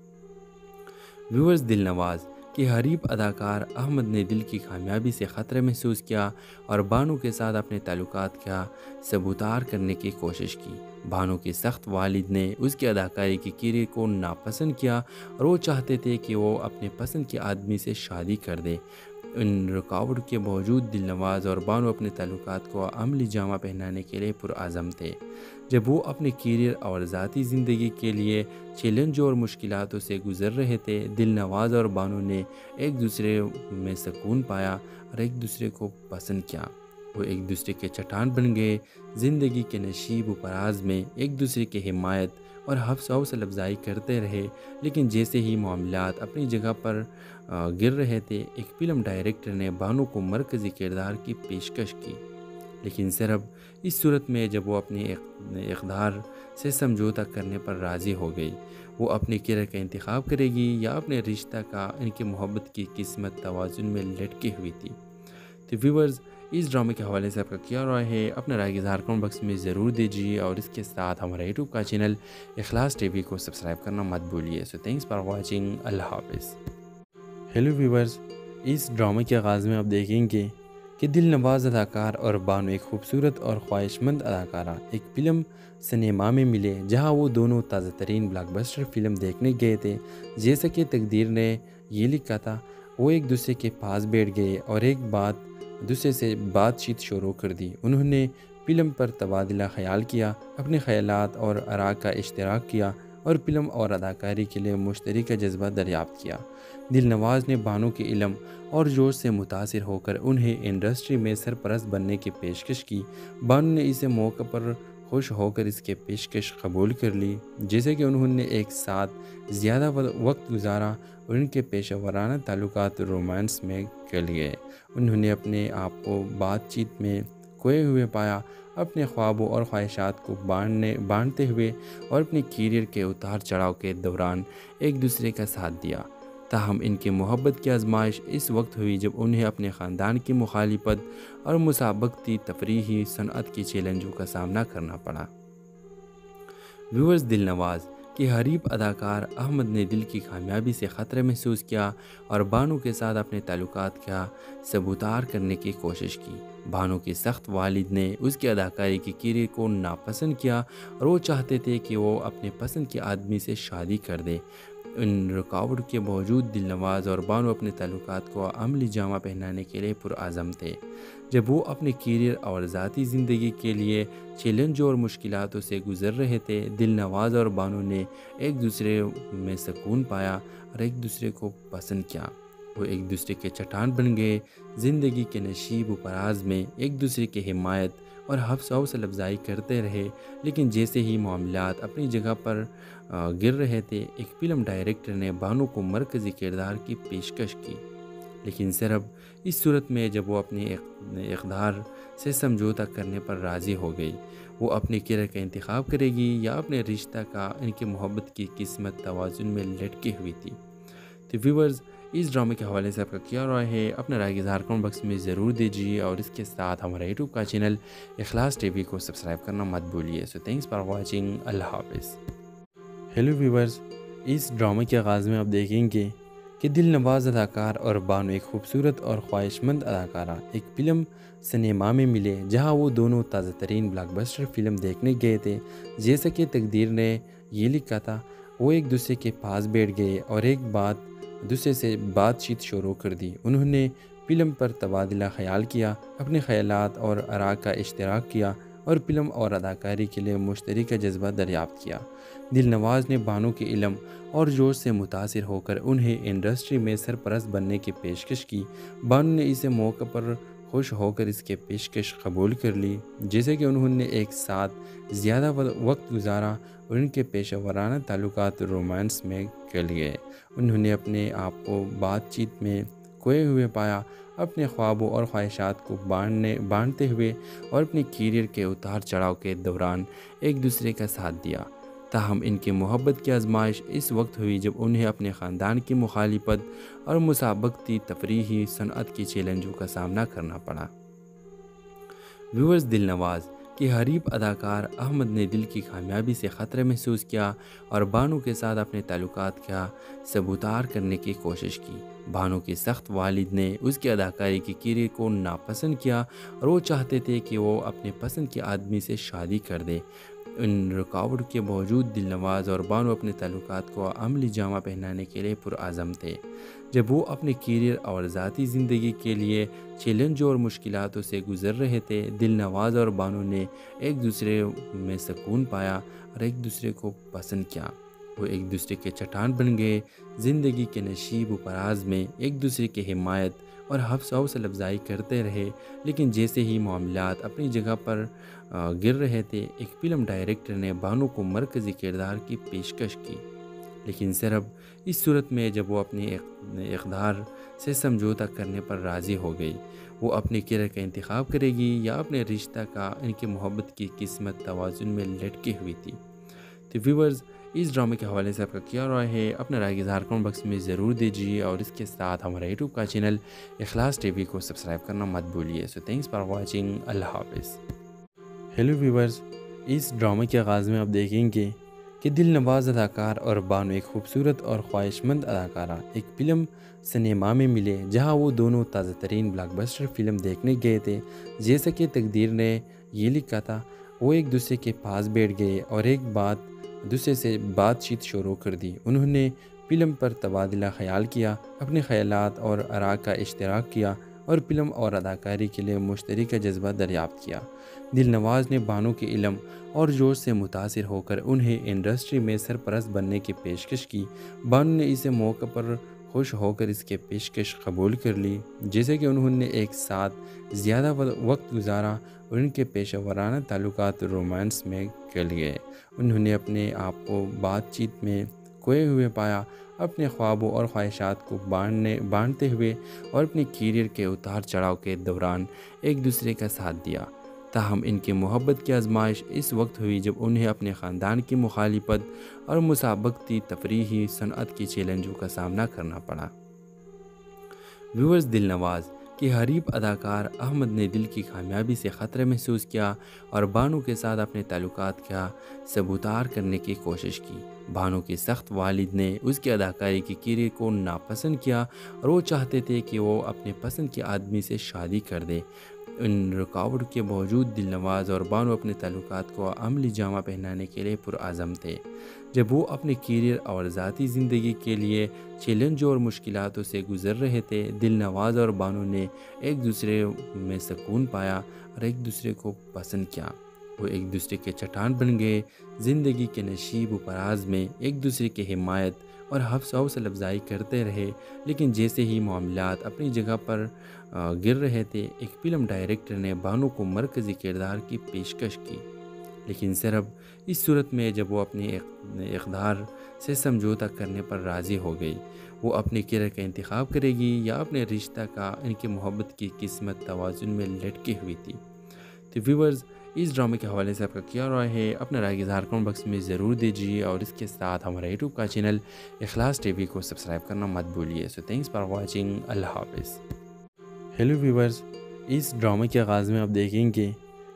ویورز، دل نواز کے حریف اداکار احمد نے دل کی کامیابی سے خطرہ محسوس کیا اور بانو کے ساتھ اپنے تعلقات کا ثبوتار کرنے کی کوشش کی۔ بانو کے سخت والد نے اس کی اداکاری کی کیریئر کو ناپسند کیا اور وہ چاہتے تھے کہ وہ اپنے پسند کے آدمی سے شادی کر دے۔ ان رکاوٹ کے باوجود دل نواز اور بانو اپنے تعلقات کو عملی جامہ پہنانے کے لیے پرعزم تھے۔ جب وہ اپنے کیریئر اور ذاتی زندگی کے لیے چیلنجوں اور مشکلاتوں سے گزر رہے تھے، دل نواز اور بانو نے ایک دوسرے میں سکون پایا اور ایک دوسرے کو پسند کیا۔ وہ ایک دوسرے کے چٹان بن گئے، زندگی کے نشیب و فراز میں ایک دوسرے کی حمایت اور حوصلہ افزائی کرتے رہے۔ لیکن جیسے ہی معاملات اپنی جگہ پر گر رہے تھے، ایک فلم ڈائریکٹر نے بانو کو مرکزی کردار کی پیشکش کی، لیکن صرف اس صورت میں جب وہ اپنے اقدار سے سمجھوتہ کرنے پر راضی ہو گئی۔ وہ اپنے کیریئر کا انتخاب کرے گی یا اپنے رشتہ کا؟ ان کی محبت کی قسمت توازن میں لٹکی ہوئی تھی۔ تو ویورز، اس ڈرامے کے حوالے سے آپ کا کیا رائے ہے؟ اپنا رائے اظہار کمنٹ باکس میں ضرور دیجیے اور اس کے ساتھ ہمارا یوٹیوب کا چینل اخلاص ٹی وی کو سبسکرائب کرنا مت بھولیے۔ سو تھینکس فار واچنگ، اللہ حافظ۔ ہیلو ویورز، اس ڈرامے کے آغاز میں آپ دیکھیں گے کہ دل نواز اداکار اور بانو ایک خوبصورت اور خواہش مند اداکارہ ایک فلم سنیما میں ملے جہاں وہ دونوں تازہ ترین بلاک بسٹر فلم دیکھنے گئے تھے۔ جیسا کہ تقدیر نے یہ لکھا تھا، وہ ایک دوسرے کے پاس بیٹھ گئے اور ایک بات دوسرے سے بات چیت شروع کر دی۔ انہوں نے فلم پر تبادلہ خیال کیا، اپنے خیالات اور آراء کا اشتراک کیا اور فلم اور اداکاری کے لیے مشترکہ جذبہ دریافت کیا۔ دل نواز نے بانو کے علم اور جوش سے متاثر ہو کر انہیں انڈسٹری میں سرپرست بننے کی پیشکش کی۔ بانو نے اسے موقع پر خوش ہو کر اس کی پیشکش قبول کر لی، جیسے کہ انہوں نے ایک ساتھ زیادہ وقت گزارا اور ان کے پیشہ ورانہ تعلقات رومانس میں کھل گئے۔ انہوں نے اپنے آپ کو بات چیت میں کھوئے ہوئے پایا، اپنے خوابوں اور خواہشات کو بانٹنے بانٹتے ہوئے اور اپنے کیریئر کے اتار چڑھاؤ کے دوران ایک دوسرے کا ساتھ دیا۔ تاہم ان کی محبت کی آزمائش اس وقت ہوئی جب انہیں اپنے خاندان کی مخالفت اور مسابقتی تفریحی صنعت کی چیلنجوں کا سامنا کرنا پڑا۔ ویورز، دل نواز کے حریف اداکار احمد نے دل کی کامیابی سے خطرہ محسوس کیا اور بانو کے ساتھ اپنے تعلقات کا ثبوتار کرنے کی کوشش کی۔ بانو کے سخت والد نے اس کی اداکاری کی کیریئر کو ناپسند کیا اور وہ چاہتے تھے کہ وہ اپنے پسند کے آدمی سے شادی کر دے۔ ان رکاوٹ کے باوجود دل نواز اور بانو اپنے تعلقات کو عملی جامہ پہنانے کے لیے پرعزم تھے۔ جب وہ اپنے کیریئر اور ذاتی زندگی کے لیے چیلنجوں اور مشکلاتوں سے گزر رہے تھے، دل نواز اور بانو نے ایک دوسرے میں سکون پایا اور ایک دوسرے کو پسند کیا۔ وہ ایک دوسرے کے چٹان بن گئے، زندگی کے نشیب و فراز میں ایک دوسرے کی حمایت اور حوصلہ افزائی کرتے رہے۔ لیکن جیسے ہی معاملات اپنی جگہ پر گر رہے تھے، ایک فلم ڈائریکٹر نے بانو کو مرکزی کردار کی پیشکش کی، لیکن صرف اس صورت میں جب وہ اپنے اقدار سے سمجھوتہ کرنے پر راضی ہو گئی۔ وہ اپنے کیریئر کا انتخاب کرے گی یا اپنے رشتہ کا؟ ان کی محبت کی قسمت توازن میں لٹکی ہوئی تھی۔ تو ویورز، اس ڈرامے کے حوالے سے آپ کا کیا رائے ہے؟ اپنا رائے اظہار کمنٹ باکس میں ضرور دیجیے اور اس کے ساتھ ہمارا یوٹیوب کا چینل اخلاص ٹی وی کو سبسکرائب کرنا مت بھولیے۔ سو تھینکس فار واچنگ، اللہ حافظ۔ ہیلو ویورز، اس ڈرامے کے آغاز میں آپ دیکھیں گے کہ کہ دل نواز اداکار اور بانو ایک خوبصورت اور خواہش مند اداکارہ ایک فلم سنیما میں ملے جہاں وہ دونوں تازہ ترین بلاک بسٹر فلم دیکھنے گئے تھے۔ جیسا کہ تقدیر نے یہ لکھا تھا، وہ ایک دوسرے کے پاس بیٹھ گئے اور ایک بات دوسرے سے بات چیت شروع کر دی۔ انہوں نے فلم پر تبادلہ خیال کیا، اپنے خیالات اور آراء کا اشتراک کیا اور فلم اور اداکاری کے لیے مشترکہ جذبہ دریافت کیا۔ دل نواز نے بانو کے علم اور جوش سے متاثر ہو کر انہیں انڈسٹری میں سرپرست بننے کی پیشکش کی۔ بانو نے اسے موقع پر خوش ہو کر اس کی پیشکش قبول کر لی، جیسے کہ انہوں نے ایک ساتھ زیادہ وقت گزارا اور ان کے پیشہ ورانہ تعلقات رومانس میں کھل گئے۔ انہوں نے اپنے آپ کو بات چیت میں کھوئے ہوئے پایا، اپنے خوابوں اور خواہشات کو بانٹنے بانٹتے ہوئے اور اپنے کیریئر کے اتار چڑھاؤ کے دوران ایک دوسرے کا ساتھ دیا۔ تاہم ان کی محبت کی آزمائش اس وقت ہوئی جب انہیں اپنے خاندان کی مخالفت اور مسابقتی تفریحی صنعت کی چیلنجوں کا سامنا کرنا پڑا۔ ویورز، دل نواز کے حریف اداکار احمد نے دل کی کامیابی سے خطرہ محسوس کیا اور بانو کے ساتھ اپنے تعلقات کا ثبوتار کرنے کی کوشش کی۔ بانو کے سخت والد نے اس کی اداکاری کی کیریئر کو ناپسند کیا اور وہ چاہتے تھے کہ وہ اپنے پسند کے آدمی سے شادی کر دے۔ ان رکاوٹ کے باوجود دل نواز اور بانو اپنے تعلقات کو عملی جامہ پہنانے کے لیے پرعزم تھے۔ جب وہ اپنے کیریئر اور ذاتی زندگی کے لیے چیلنجوں اور مشکلاتوں سے گزر رہے تھے، دل نواز اور بانو نے ایک دوسرے میں سکون پایا اور ایک دوسرے کو پسند کیا۔ وہ ایک دوسرے کے چٹان بن گئے، زندگی کے نشیب و فراز میں ایک دوسرے کی حمایت اور حوصلہ افزائی کرتے رہے۔ لیکن جیسے ہی معاملات اپنی جگہ پر گر رہے تھے، ایک فلم ڈائریکٹر نے بانو کو مرکزی کردار کی پیشکش کی، لیکن صرف اس صورت میں جب وہ اپنے اقدار سے سمجھوتہ کرنے پر راضی ہو گئی۔ وہ اپنے کیریئر کا انتخاب کرے گی یا اپنے رشتہ کا؟ ان کی محبت کی قسمت توازن میں لٹکی ہوئی تھی۔ تو ویورز، اس ڈرامے کے حوالے سے آپ کا کیا رائے ہے؟ اپنا رائے اظہار کمنٹ باکس میں ضرور دیجیے اور اس کے ساتھ ہمارے یوٹیوب کا چینل اخلاص ٹی وی کو سبسکرائب کرنا مت بھولیے۔ سو تھینکس فار واچنگ، اللہ حافظ۔ ہیلو ویورز، اس ڈرامے کے آغاز میں آپ دیکھیں گے کہ دل نواز اداکار اور بانو ایک خوبصورت اور خواہش مند اداکارہ ایک فلم سنیما میں ملے جہاں وہ دونوں تازہ ترین بلاک بسٹر فلم دیکھنے گئے تھے۔ جیسا کہ تقدیر نے یہ لکھا تھا، وہ ایک دوسرے کے پاس بیٹھ گئے اور ایک بات دوسرے سے بات چیت شروع کر دی۔ انہوں نے فلم پر تبادلہ خیال کیا، اپنے خیالات اور آراء کا اشتراک کیا اور فلم اور اداکاری کے لیے مشترکہ جذبہ دریافت کیا۔ دل نواز نے بانو کے علم اور جوش سے متاثر ہو کر انہیں انڈسٹری میں سرپرست بننے کی پیشکش کی۔ بانو نے اسے موقع پر خوش ہو کر اس کی پیشکش قبول کر لی، جیسے کہ انہوں نے ایک ساتھ زیادہ وقت گزارا اور ان کے پیشہ ورانہ تعلقات رومانس میں کھل گئے۔ انہوں نے اپنے آپ کو بات چیت میں کھوئے ہوئے پایا، اپنے خوابوں اور خواہشات کو بانٹنے بانٹتے ہوئے اور اپنے کیریئر کے اتار چڑھاؤ کے دوران ایک دوسرے کا ساتھ دیا۔ تاہم ان کی محبت کی آزمائش اس وقت ہوئی جب انہیں اپنے خاندان کی مخالفت اور مسابقتی تفریحی صنعت کی چیلنجوں کا سامنا کرنا پڑا۔ ویورز، دل نواز کے حریف اداکار احمد نے دل کی کامیابی سے خطرہ محسوس کیا اور بانو کے ساتھ اپنے تعلقات کا ثبوتار کرنے کی کوشش کی۔ بانو کے سخت والد نے اس کی اداکاری کی کیریئر کو ناپسند کیا اور وہ چاہتے تھے کہ وہ اپنے پسند کے آدمی سے شادی کر دے۔ ان رکاوٹ کے باوجود دل نواز اور بانو اپنے تعلقات کو عملی جامہ پہنانے کے لیے پرعزم تھے۔ جب وہ اپنے کیریئر اور ذاتی زندگی کے لیے چیلنجوں اور مشکلاتوں سے گزر رہے تھے، دل نواز اور بانو نے ایک دوسرے میں سکون پایا اور ایک دوسرے کو پسند کیا۔ وہ ایک دوسرے کے چٹان بن گئے، زندگی کے نشیب و فراز میں ایک دوسرے کی حمایت اور حوصلہ افزائی کرتے رہے۔ لیکن جیسے ہی معاملات اپنی جگہ پر گر رہے تھے، ایک فلم ڈائریکٹر نے بانو کو مرکزی کردار کی پیشکش کی، لیکن صرف اس صورت میں جب وہ اپنے اقدار سے سمجھوتہ کرنے پر راضی ہو گئی۔ وہ اپنے کیریئر کا انتخاب کرے گی یا اپنے رشتہ کا؟ ان کی محبت کی قسمت توازن میں لٹکی ہوئی تھی۔ تو ویورز، اس ڈرامے کے حوالے سے آپ کا کیا رائے ہے؟ اپنا رائے اظہار کمنٹ باکس میں ضرور دیجیے اور اس کے ساتھ ہمارے یوٹیوب کا چینل اخلاص ٹی وی کو سبسکرائب کرنا مت بھولیے۔ سو تھینکس فار واچنگ، اللہ حافظ۔ ہیلو ویورز، اس ڈرامے کے آغاز میں آپ دیکھیں گے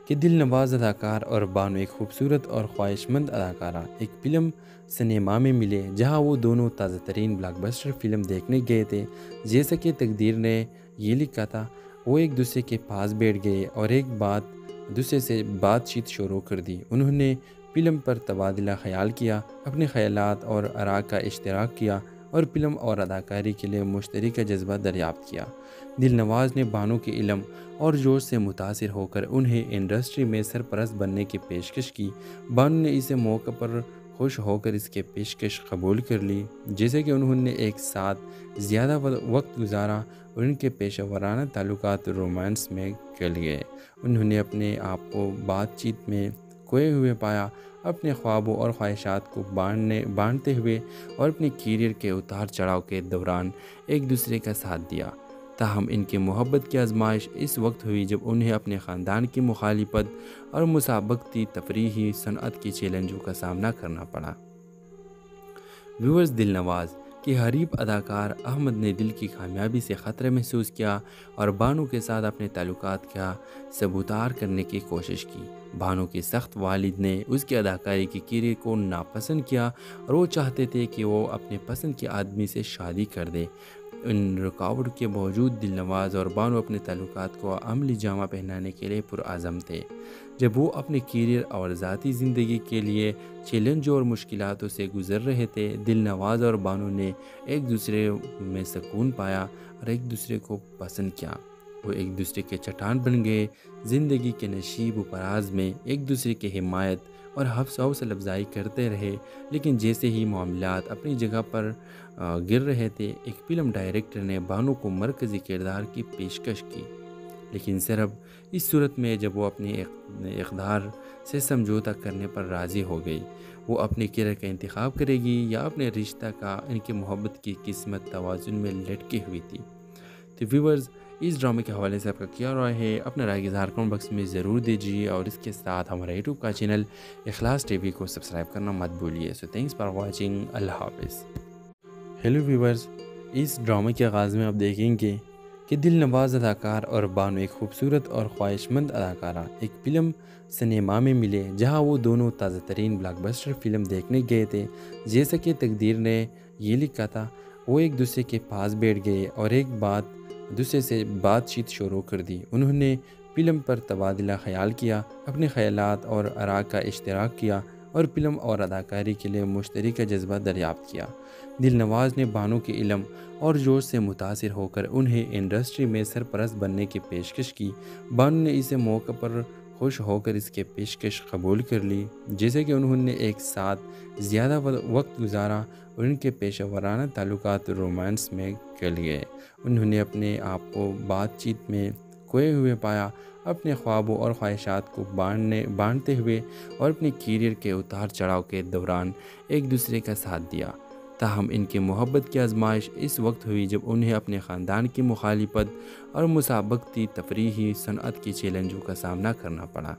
کہ دل نواز اداکار اور بانو ایک خوبصورت اور خواہش مند اداکارہ ایک فلم سنیما میں ملے جہاں وہ دونوں تازہ ترین بلاک بسٹر فلم دیکھنے گئے تھے۔ جیسا کہ تقدیر نے یہ لکھا تھا، وہ ایک دوسرے کے پاس بیٹھ گئے اور ایک بات دوسرے سے بات چیت شروع کر دی۔ انہوں نے فلم پر تبادلہ خیال کیا، اپنے خیالات اور آراء کا اشتراک کیا اور فلم اور اداکاری کے لیے مشترکہ جذبہ دریافت کیا۔ دل نواز نے بانو کے علم اور جوش سے متاثر ہو کر انہیں انڈسٹری میں سرپرست بننے کی پیشکش کی۔ بانو نے اسے موقع پر خوش ہو کر اس کی پیشکش قبول کر لی، جیسے کہ انہوں نے ایک ساتھ زیادہ وقت گزارا اور ان کے پیشہ ورانہ تعلقات رومانس میں گل گئے۔ انہوں نے اپنے آپ کو بات چیت میں کھوئے ہوئے پایا، اپنے خوابوں اور خواہشات کو بانٹنے بانٹتے ہوئے اور اپنے کیریئر کے اتار چڑھاؤ کے دوران ایک دوسرے کا ساتھ دیا۔ تاہم ان کی محبت کی آزمائش اس وقت ہوئی جب انہیں اپنے خاندان کی مخالفت اور مسابقتی تفریحی صنعت کی چیلنجوں کا سامنا کرنا پڑا۔ ویورز، دل نواز کے حریف اداکار احمد نے دل کی کامیابی سے خطرہ محسوس کیا اور بانو کے ساتھ اپنے تعلقات کا سبوتار کرنے کی کوشش کی۔ بانو کے سخت والد نے اس کی اداکاری کی کیریئر کو ناپسند کیا اور وہ چاہتے تھے کہ وہ اپنے پسند کے آدمی سے شادی کر دے۔ ان رکاوٹ کے باوجود دل نواز اور بانو اپنے تعلقات کو عملی جامہ پہنانے کے لیے پرعزم تھے۔ جب وہ اپنے کیریئر اور ذاتی زندگی کے لیے چیلنجوں اور مشکلاتوں سے گزر رہے تھے، دل نواز اور بانو نے ایک دوسرے میں سکون پایا اور ایک دوسرے کو پسند کیا۔ وہ ایک دوسرے کے چٹان بن گئے، زندگی کے نشیب و فراز میں ایک دوسرے کی حمایت اور حوصلہ افزائی کرتے رہے۔ لیکن جیسے ہی معاملات اپنی جگہ پر گر رہے تھے، ایک فلم ڈائریکٹر نے بانو کو مرکزی کردار کی پیشکش کی، لیکن صرف اس صورت میں جب وہ اپنے اقدار سے سمجھوتہ کرنے پر راضی ہو گئی۔ وہ اپنے کیریئر کا انتخاب کرے گی یا اپنے رشتہ کا؟ ان کی محبت کی قسمت توازن میں لٹکی ہوئی تھی۔ تو ویورز، اس ڈرامے کے حوالے سے آپ کا کیا رائے ہے؟ اپنا رائے اظہار کمنٹ باکس میں ضرور دیجیے اور اس کے ساتھ ہمارے یوٹیوب کا چینل اخلاص ٹی وی کو سبسکرائب کرنا مت بھولیے۔ سو تھینکس فار واچنگ، اللہ حافظ۔ ہیلو ویورز، اس ڈرامے کے آغاز میں آپ دیکھیں گے کہ دل نواز اداکار اور بانو ایک خوبصورت اور خواہش مند اداکارہ ایک فلم سنیما میں ملے جہاں وہ دونوں تازہ ترین بلاک بسٹر فلم دیکھنے گئے تھے۔ جیسا کہ تقدیر نے یہ لکھا تھا، وہ ایک دوسرے کے پاس بیٹھ گئے اور ایک بات دوسرے سے بات چیت شروع کر دی۔ انہوں نے فلم پر تبادلہ خیال کیا، اپنے خیالات اور آراء کا اشتراک کیا اور فلم اور اداکاری کے لیے مشترکہ جذبہ دریافت کیا۔ دل نواز نے بانو کے علم اور جوش سے متاثر ہو کر انہیں انڈسٹری میں سرپرست بننے کی پیشکش کی۔ بانو نے اسے موقع پر خوش ہو کر اس کی پیشکش قبول کر لی، جیسے کہ انہوں نے ایک ساتھ زیادہ وقت گزارا اور ان کے پیشہ ورانہ تعلقات رومانس میں گل گئے۔ انہوں نے اپنے آپ کو بات چیت میں کھوئے ہوئے پایا، اپنے خوابوں اور خواہشات کو بانٹنے بانٹتے ہوئے اور اپنے کیریئر کے اتار چڑھاؤ کے دوران ایک دوسرے کا ساتھ دیا۔ تاہم ان کی محبت کی آزمائش اس وقت ہوئی جب انہیں اپنے خاندان کی مخالفت اور مسابقتی تفریحی صنعت کی چیلنجوں کا سامنا کرنا پڑا۔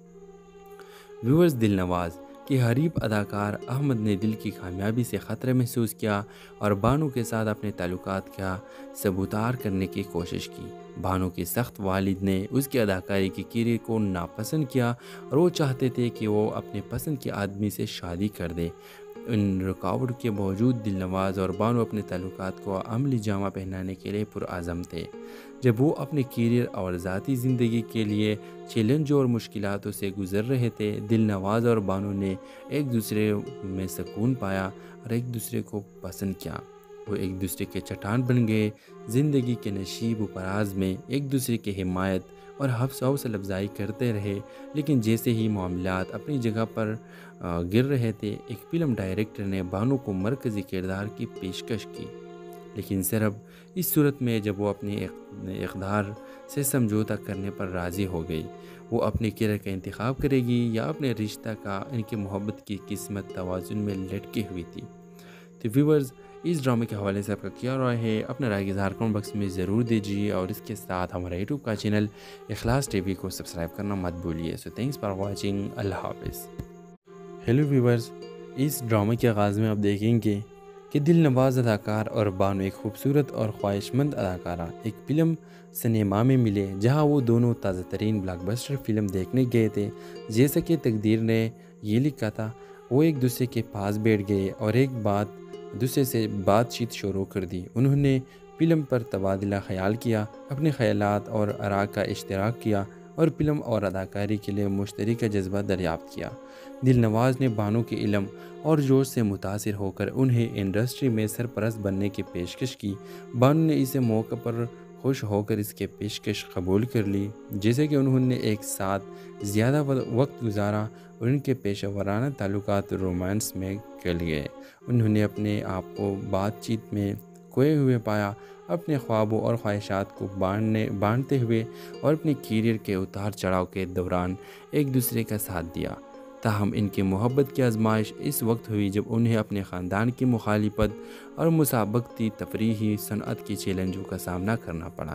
ویورز، دل نواز کے حریف اداکار احمد نے دل کی کامیابی سے خطرہ محسوس کیا اور بانو کے ساتھ اپنے تعلقات کا سبوتار کرنے کی کوشش کی۔ بانو کے سخت والد نے اس کی اداکاری کی کیریئر کو ناپسند کیا اور وہ چاہتے تھے کہ وہ اپنے پسند کے آدمی سے شادی کر دے۔ ان رکاوٹ کے باوجود دل نواز اور بانو اپنے تعلقات کو عملی جامہ پہنانے کے لیے پرعزم تھے۔ جب وہ اپنے کیریئر اور ذاتی زندگی کے لیے چیلنجوں اور مشکلاتوں سے گزر رہے تھے، دل نواز اور بانو نے ایک دوسرے میں سکون پایا اور ایک دوسرے کو پسند کیا۔ وہ ایک دوسرے کے چٹان بن گئے، زندگی کے نشیب و فراز میں ایک دوسرے کی حمایت اور حوصلہ افزائی کرتے رہے۔ لیکن جیسے ہی معاملات اپنی جگہ پر گر رہے تھے، ایک فلم ڈائریکٹر نے بانو کو مرکزی کردار کی پیشکش کی، لیکن صرف اس صورت میں جب وہ اپنے اقدار سے سمجھوتہ کرنے پر راضی ہو گئی۔ وہ اپنے کیریئر کا انتخاب کرے گی یا اپنے رشتہ کا؟ ان کی محبت کی قسمت توازن میں لٹکی ہوئی تھی۔ تو ویورز، اس ڈرامے کے حوالے سے آپ کا کیا رائے ہے؟ اپنا رائے اظہار کمنٹ باکس میں ضرور دیجیے اور اس کے ساتھ ہمارے یوٹیوب کا چینل اخلاص ٹی وی کو سبسکرائب کرنا مت بھولیے۔ سو تھینکس فار واچنگ، اللہ حافظ۔ ہیلو ویورز، اس ڈرامے کے آغاز میں آپ دیکھیں گے کہ دل نواز اداکار اور بانو ایک خوبصورت اور خواہش مند اداکارہ ایک فلم سنیما میں ملے جہاں وہ دونوں تازہ ترین بلاک بسٹر فلم دیکھنے گئے تھے۔ جیسا کہ تقدیر نے یہ لکھا تھا، وہ ایک دوسرے کے پاس بیٹھ گئے اور ایک بات دوسرے سے بات چیت شروع کر دی۔ انہوں نے فلم پر تبادلہ خیال کیا، اپنے خیالات اور آراء کا اشتراک کیا اور فلم اور اداکاری کے لیے مشترکہ جذبہ دریافت کیا۔ دل نواز نے بانو کے علم اور جوش سے متاثر ہو کر انہیں انڈسٹری میں سرپرست بننے کی پیشکش کی۔ بانو نے اسے موقع پر خوش ہو کر اس کی پیشکش قبول کر لی، جیسے کہ انہوں نے ایک ساتھ زیادہ وقت گزارا اور ان کے پیشہ ورانہ تعلقات رومانس میں کھل گئے۔ انہوں نے اپنے آپ کو بات چیت میں کھوئے ہوئے پایا، اپنے خوابوں اور خواہشات کو بانٹنے بانٹتے ہوئے اور اپنے کیریئر کے اتار چڑھاؤ کے دوران ایک دوسرے کا ساتھ دیا۔ تاہم ان کی محبت کی آزمائش اس وقت ہوئی جب انہیں اپنے خاندان کی مخالفت اور مسابقتی تفریحی صنعت کی چیلنجوں کا سامنا کرنا پڑا۔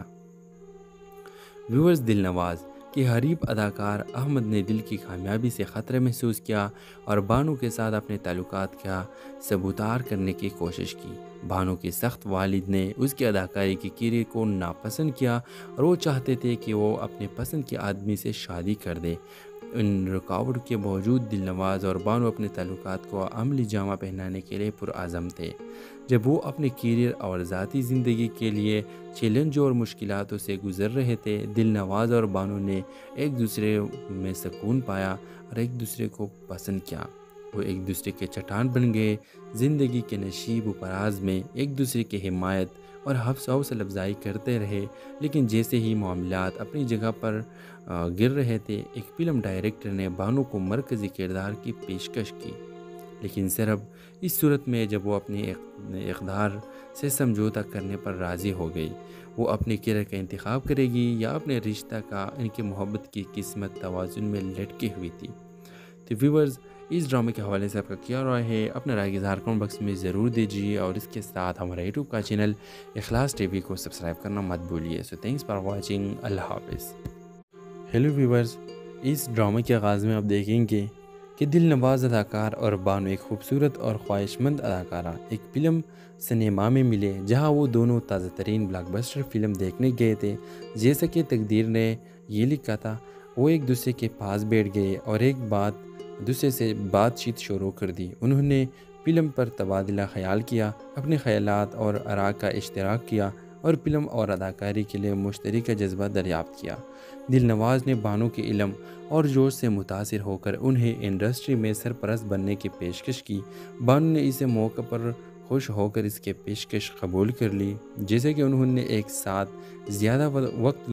ویورز، دل نواز کے حریف اداکار احمد نے دل کی کامیابی سے خطرہ محسوس کیا اور بانو کے ساتھ اپنے تعلقات کا سبوتار کرنے کی کوشش کی۔ بانو کے سخت والد نے اس کی اداکاری کے کیریئر کو ناپسند کیا اور وہ چاہتے تھے کہ وہ اپنے پسند کے آدمی سے شادی کر دے۔ ان رکاوٹ کے باوجود دل نواز اور بانو اپنے تعلقات کو عملی جامہ پہنانے کے لیے پرعزم تھے۔ جب وہ اپنے کیریئر اور ذاتی زندگی کے لیے چیلنجوں اور مشکلاتوں سے گزر رہے تھے، دل نواز اور بانو نے ایک دوسرے میں سکون پایا اور ایک دوسرے کو پسند کیا۔ وہ ایک دوسرے کے چٹان بن گئے، زندگی کے نشیب و فراز میں ایک دوسرے کی حمایت اور حوصلہ افزائی کرتے رہے۔ لیکن جیسے ہی معاملات اپنی جگہ پر گر رہے تھے، ایک فلم ڈائریکٹر نے بانو کو مرکزی کردار کی پیشکش کی، لیکن صرف اس صورت میں جب وہ اپنے اقدار سے سمجھوتہ کرنے پر راضی ہو گئی۔ وہ اپنے کیریئر کا انتخاب کرے گی یا اپنے رشتہ کا؟ ان کی محبت کی قسمت توازن میں لٹکی ہوئی تھی۔ تو ویورز، اس ڈرامے کے حوالے سے آپ کا کیا رائے ہے؟ اپنا رائے کی اظہار کمنٹ باکس میں ضرور دیجیے اور اس کے ساتھ ہمارا یوٹیوب کا چینل اخلاص ٹی وی کو سبسکرائب کرنا مت بھولیے۔ سو تھینکس فار واچنگ، اللہ حافظ۔ ہیلو ویورز، اس ڈرامے کے آغاز میں آپ دیکھیں گے کہ دل نواز اداکار اور بانو ایک خوبصورت اور خواہش مند اداکارہ ایک فلم سنیما میں ملے جہاں وہ دونوں تازہ ترین بلاک بسٹر فلم دیکھنے گئے تھے۔ جیسا کہ تقدیر نے یہ لکھا تھا، وہ ایک دوسرے کے پاس بیٹھ گئے اور ایک بات دوسرے سے بات چیت شروع کر دی۔ انہوں نے فلم پر تبادلہ خیال کیا، اپنے خیالات اور آراء کا اشتراک کیا اور فلم اور اداکاری کے لیے مشترکہ جذبہ دریافت کیا۔ دل نواز نے بانو کے علم اور جوش سے متاثر ہو کر انہیں انڈسٹری میں سرپرست بننے کی پیشکش کی۔ بانو نے اسے موقع پر خوش ہو کر اس کی پیشکش قبول کر لی، جیسے کہ انہوں نے ایک ساتھ زیادہ وقت